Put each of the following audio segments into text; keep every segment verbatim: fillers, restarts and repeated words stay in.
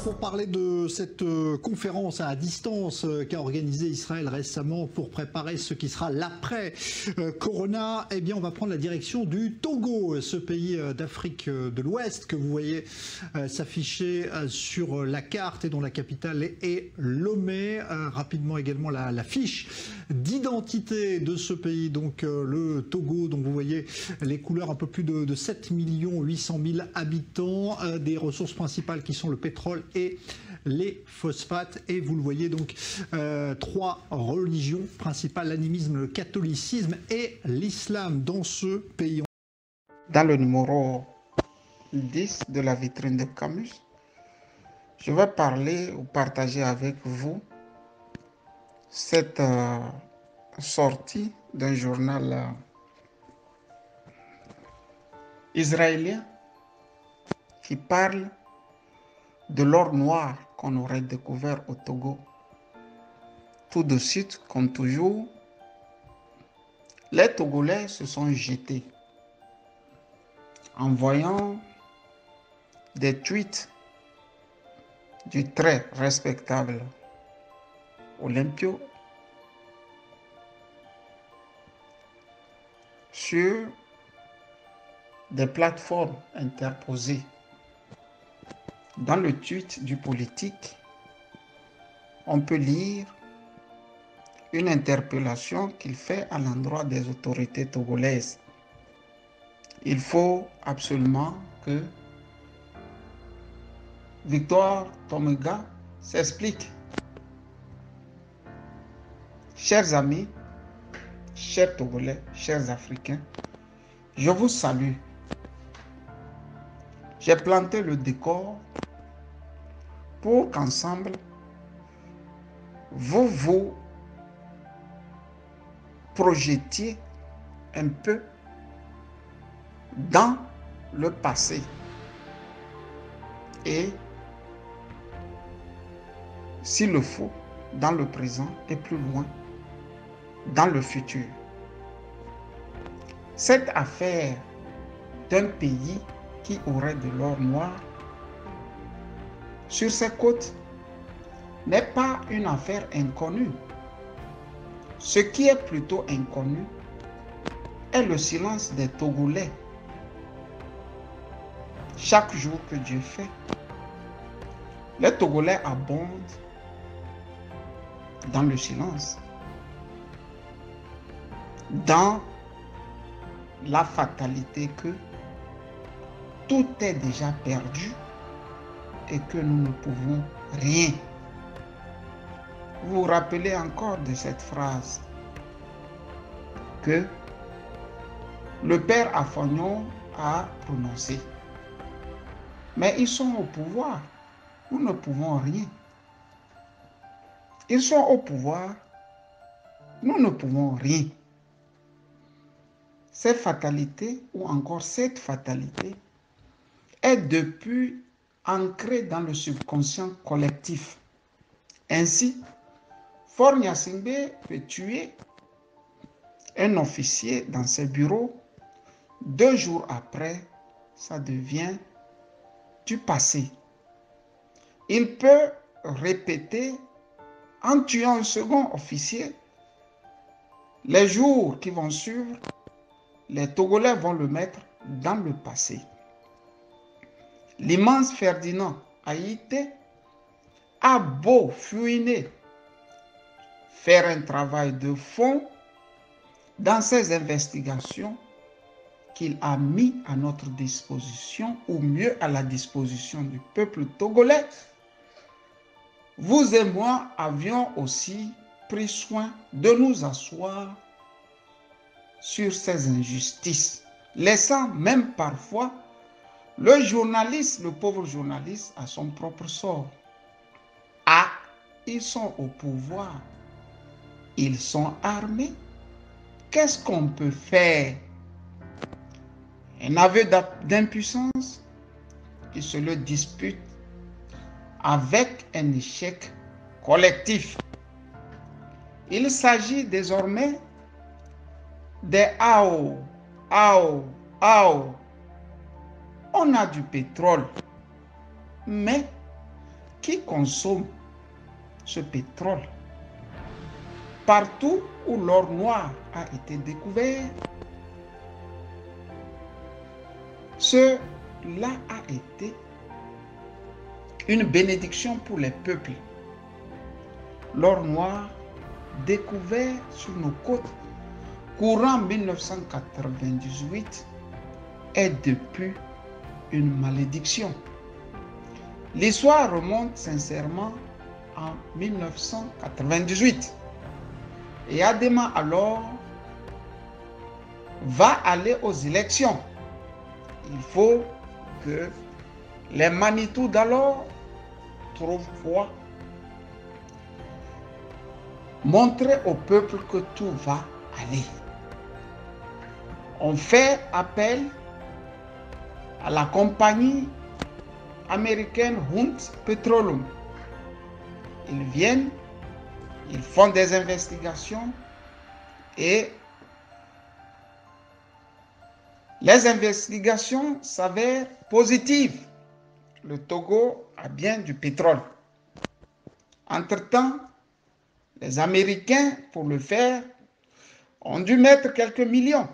pour parler de cette euh, conférence à distance euh, qu'a organisée Israël récemment pour préparer ce qui sera l'après euh, Corona, eh bien on va prendre la direction du Togo, ce pays euh, d'Afrique euh, de l'Ouest que vous voyez euh, s'afficher euh, sur la carte et dont la capitale est, est Lomé. Euh, rapidement également la, la fiche d'identité de ce pays, donc euh, le Togo, dont vous voyez les couleurs, un peu plus de, de sept millions huit cent mille habitants, euh, des ressources principales qui sont le pétrole et les phosphates. Et vous le voyez donc, euh, trois religions principales, l'animisme, le catholicisme et l'islam dans ce pays. Dans le numéro dix de la vitrine de Camus, je vais parler ou partager avec vous cette euh, sortie d'un journal euh, israélien qui parle de l'or noir qu'on aurait découvert au Togo. Tout de suite, comme toujours, les Togolais se sont jetés en voyant des tweets du très respectable Olympio sur des plateformes interposées. Dans le tweet du politique, on peut lire une interpellation qu'il fait à l'endroit des autorités togolaises. Il faut absolument que Victor Tomega s'explique. Chers amis, chers Togolais, chers Africains, je vous salue. J'ai planté le décor pour qu'ensemble, vous vous projetiez un peu dans le passé et, s'il le faut, dans le présent et plus loin, dans le futur. Cette affaire d'un pays qui aurait de l'or noir sur ses côtes n'est pas une affaire inconnue. Ce qui est plutôt inconnu est le silence des Togolais. Chaque jour que Dieu fait, les Togolais abondent dans le silence, dans la fatalité que tout est déjà perdu et que nous ne pouvons rien. Vous vous rappelez encore de cette phrase que le père Afagnon a prononcée. Mais ils sont au pouvoir, nous ne pouvons rien. Ils sont au pouvoir, nous ne pouvons rien. Cette fatalité, ou encore cette fatalité, est depuis ancrée dans le subconscient collectif. Ainsi, Faure Gnassingbé peut tuer un officier dans ses bureaux. Deux jours après, ça devient du passé. Il peut répéter en tuant un second officier. Les jours qui vont suivre, les Togolais vont le mettre dans le passé. L'immense Ferdinand Haïté a beau fouiner, faire un travail de fond dans ses investigations qu'il a mis à notre disposition, ou mieux à la disposition du peuple togolais, vous et moi avions aussi pris soin de nous asseoir sur ces injustices, laissant même parfois le journaliste, le pauvre journaliste, à son propre sort. Ah, ils sont au pouvoir, ils sont armés. Qu'est-ce qu'on peut faire? Un aveu d'impuissance qui se le dispute avec un échec collectif. Il s'agit désormais des A O, A O, A O. On a du pétrole, mais qui consomme ce pétrole. Partout où l'or noir a été découvert, cela a été une bénédiction pour les peuples. L'or noir découvert sur nos côtes courant mille neuf cent quatre-vingt-dix-huit est depuis une malédiction. L'histoire remonte sincèrement en mille neuf cent quatre-vingt-dix-huit. Et Adema alors va aller aux élections. Il faut que les Manitou d'alors trouvent foi, montrer au peuple que tout va aller. On fait appel à la compagnie américaine Hunt Petroleum. Ils viennent, ils font des investigations et les investigations s'avèrent positives. Le Togo a bien du pétrole. Entre-temps, les Américains, pour le faire, ont dû mettre quelques millions.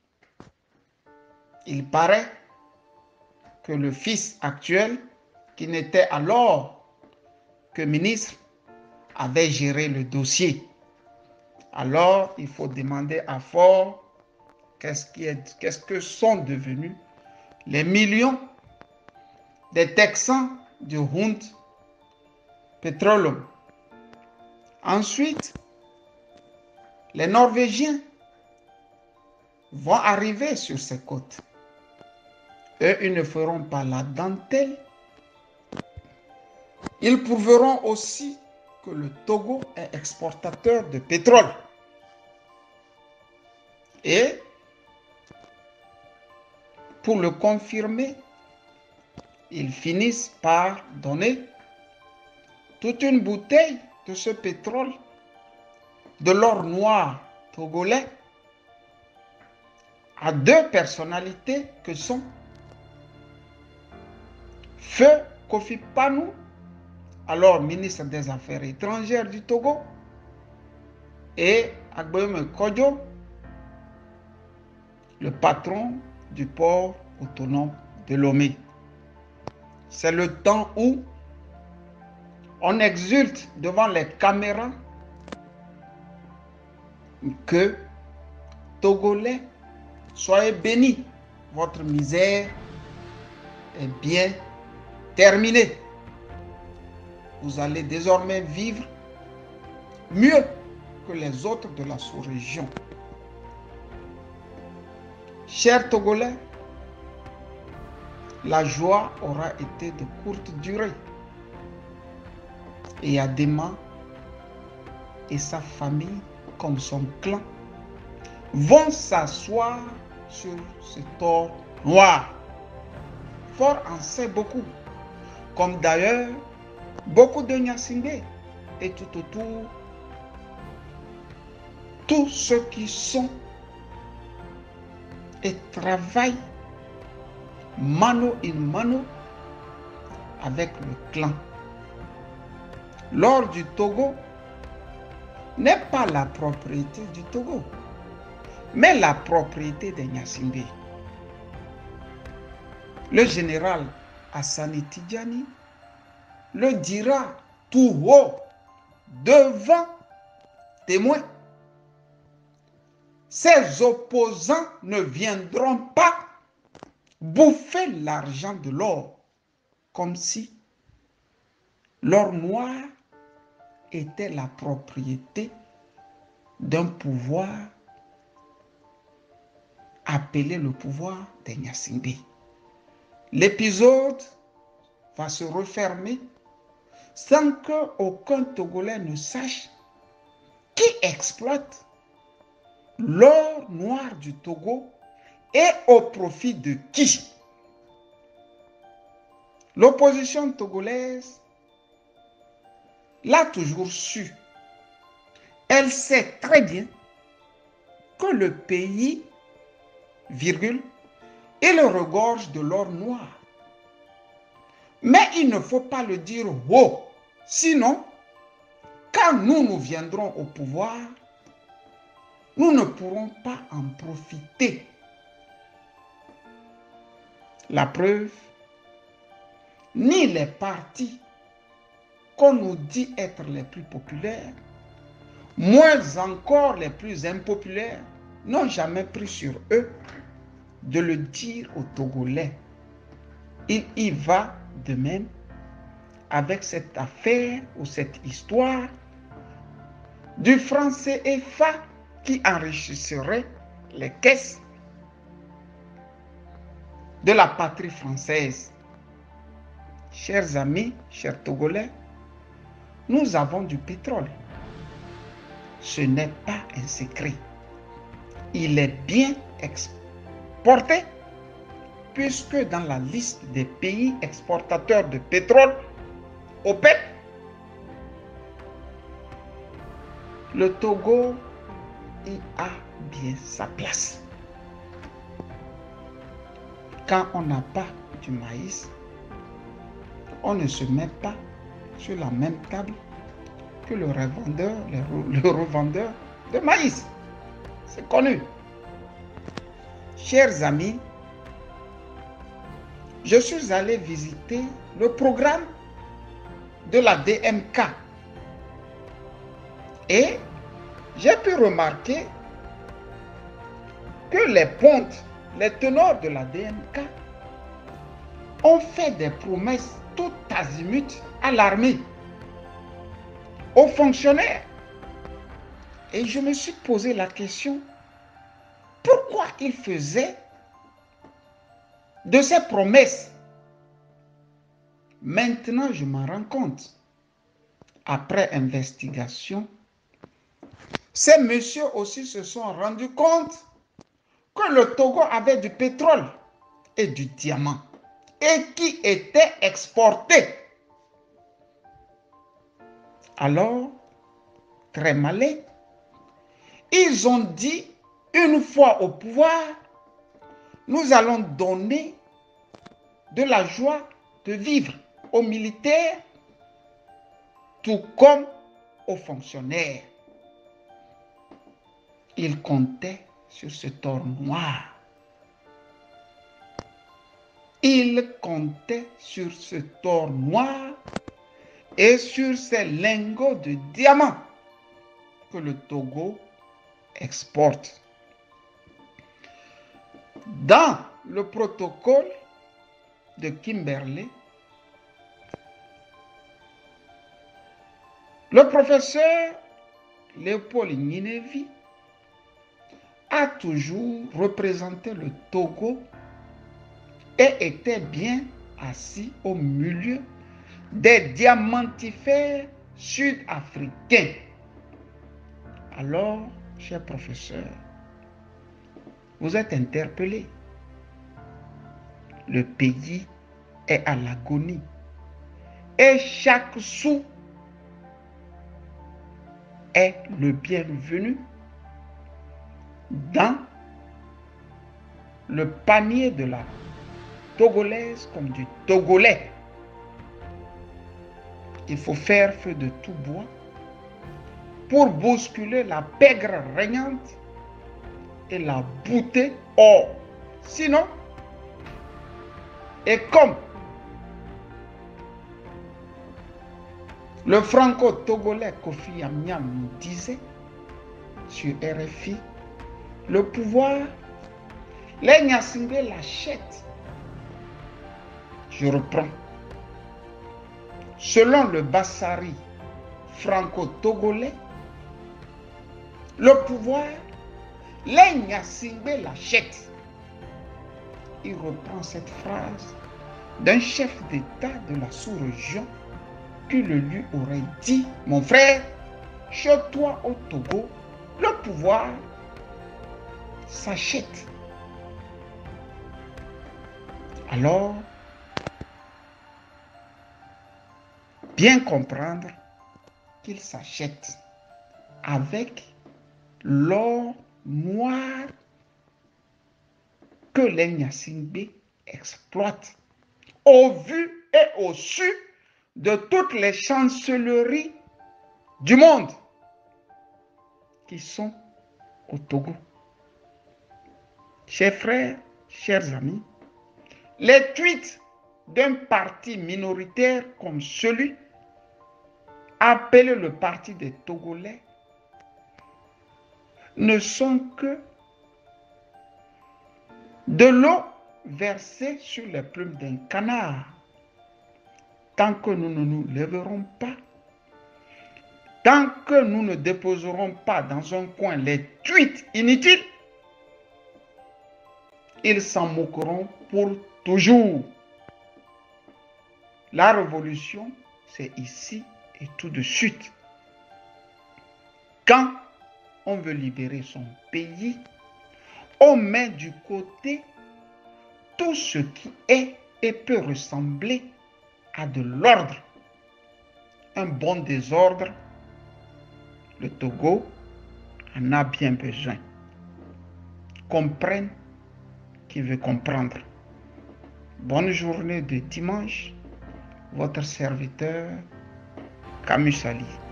Il paraît que le fils actuel, qui n'était alors que ministre, avait géré le dossier. Alors, il faut demander à Ford qu'est-ce qui est, qu'est-ce que sont devenus les millions des Texans du Hunt Petroleum. Ensuite, les Norvégiens vont arriver sur ces côtes. Eux, ils ne feront pas la dentelle. Ils prouveront aussi que le Togo est exportateur de pétrole. Et pour le confirmer, ils finissent par donner toute une bouteille de ce pétrole, de l'or noir togolais, à deux personnalités que sont Feu Kofi Panou, alors ministre des Affaires étrangères du Togo, et Agboyome Kodjo, le patron du port autonome de Lomé. C'est le temps où on exulte devant les caméras que Togolais, soyez bénis, votre misère est bien terminée. Vous allez désormais vivre mieux que les autres de la sous-région. Chers Togolais, la joie aura été de courte durée. Et Adema et sa famille, comme son clan, vont s'asseoir sur ce or noir. Fort en sait beaucoup, comme d'ailleurs beaucoup de Gnassingbé et tout autour, tous ceux qui sont et travaillent mano in mano avec le clan. L'or du Togo n'est pas la propriété du Togo, mais la propriété des Gnassingbé. Le général Hassani Tidjani le dira tout haut devant témoins. Ses opposants ne viendront pas bouffer l'argent de l'or comme si l'or noir était la propriété d'un pouvoir appelé le pouvoir des Gnassingbé. L'épisode va se refermer sans qu'aucun Togolais ne sache qui exploite l'or noir du Togo et au profit de qui. L'opposition togolaise l'a toujours su. Elle sait très bien que le pays, virgule, il regorge de l'or noir. Mais il ne faut pas le dire haut. Sinon, quand nous, nous viendrons au pouvoir, nous ne pourrons pas en profiter. La preuve, ni les partis qu'on nous dit être les plus populaires, moins encore les plus impopulaires, n'ont jamais pris sur eux de le dire aux Togolais. Il y va de même avec cette affaire ou cette histoire du franc C F A qui enrichisserait les caisses de la patrie française. Chers amis, chers Togolais, nous avons du pétrole. Ce n'est pas un secret. Il est bien exporté puisque dans la liste des pays exportateurs de pétrole, OPEC, le Togo y a bien sa place. Quand on n'a pas du maïs, on ne se met pas sur la même table que le revendeur, le, le revendeur de maïs. C'est connu. Chers amis, je suis allé visiter le programme de la D M K et j'ai pu remarquer que les pontes, les teneurs de la D M K ont fait des promesses tout azimut à l'armée, aux fonctionnaires. Et je me suis posé la question, pourquoi ils faisaient de ces promesses? Maintenant, je m'en rends compte. Après investigation, ces messieurs aussi se sont rendus compte que le Togo avait du pétrole et du diamant et qui était exporté. Alors, très malin, ils ont dit, une fois au pouvoir, nous allons donner de la joie de vivre aux militaires, tout comme aux fonctionnaires. Ils comptaient sur ce tort noir. Ils comptaient sur ce tort noir et sur ces lingots de diamants que le Togo exporte. Dans le protocole de Kimberley, le professeur Léopold Ninevi a toujours représenté le Togo et était bien assis au milieu des diamantifères sud-africains. Alors, cher professeur, vous êtes interpellé. Le pays est à l'agonie et chaque sou est le bienvenu dans le panier de la Togolaise comme du Togolais. Il faut faire feu de tout bois pour bousculer la pègre régnante et la bouter hors. Sinon, et comme le franco-togolais Kofi Amniam nous disait sur R F I, le pouvoir, les Nyasingbe l'achètent. Je reprends. Selon le Bassari franco-togolais, le pouvoir, les Nyasingbe l'achètent. Il reprend cette phrase d'un chef d'État de la sous-région qui le lui aurait dit, mon frère, chez toi au Togo, le pouvoir s'achète. Alors, bien comprendre qu'il s'achète avec l'or noir que les Nyasingbe exploitent au vu et au-dessus de toutes les chancelleries du monde qui sont au Togo. Chers frères, chers amis, les tweets d'un parti minoritaire comme celui appelé le Parti des Togolais ne sont que de l'eau versée sur les plumes d'un canard. Tant que nous ne nous lèverons pas, tant que nous ne déposerons pas dans un coin les tweets inutiles, ils s'en moqueront pour toujours. La révolution, c'est ici et tout de suite. Quand on veut libérer son pays, on met du côté tout ce qui est et peut ressembler à de l'ordre. Un bon désordre, le Togo en a bien besoin. Comprenne qui veut comprendre. Bonne journée de dimanche, votre serviteur Camus Sali.